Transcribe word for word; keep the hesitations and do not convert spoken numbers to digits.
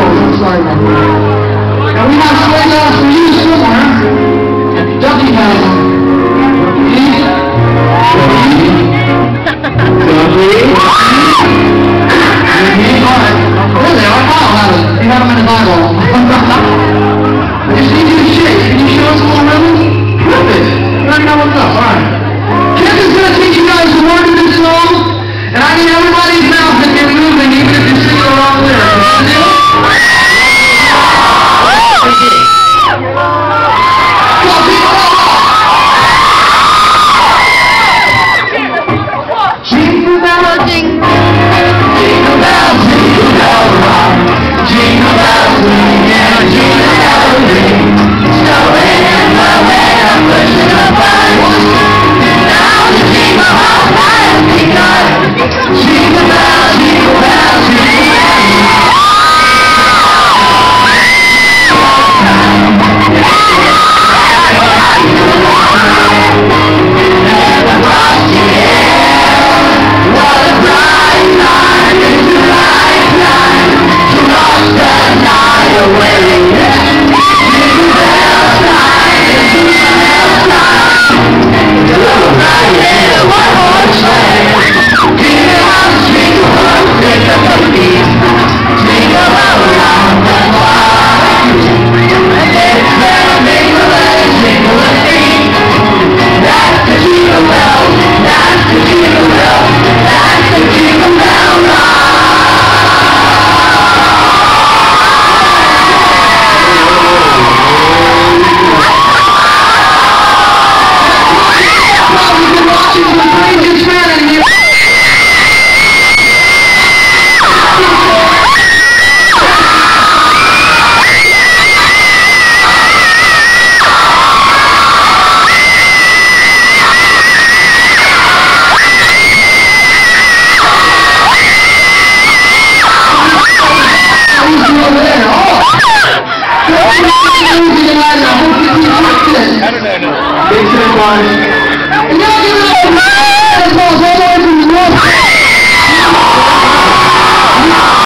I'm sorry about that. Now we have sleigh bells for you somewhere at the Ducky House. Ready? Ready? Ready? Alright. Really, I know how to. You have them in the Bible. I just need you to shake. Can you show us a little rhythm? Perfect. You already know what's up. Alright. Kip is going to teach you guys the word of this song. And I need everybody's mouth to get moving, even if you're singing the wrong lyrics. Jingle bell, jingle, jingle bell, jingle bell rock, jingle bells ring and jingle bells ring, snowing in the way of pushing a button. Now the jingle hall has begun. Jingle bell, jingle bell, jingle bell. I don't know. Big